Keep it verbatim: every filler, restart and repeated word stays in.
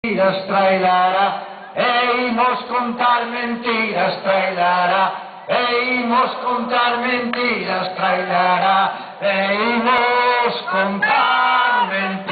mentiras, trailara, e imos contar mentiras, trailara, e imos contar mentiras, trailara, e imos contar mentiras.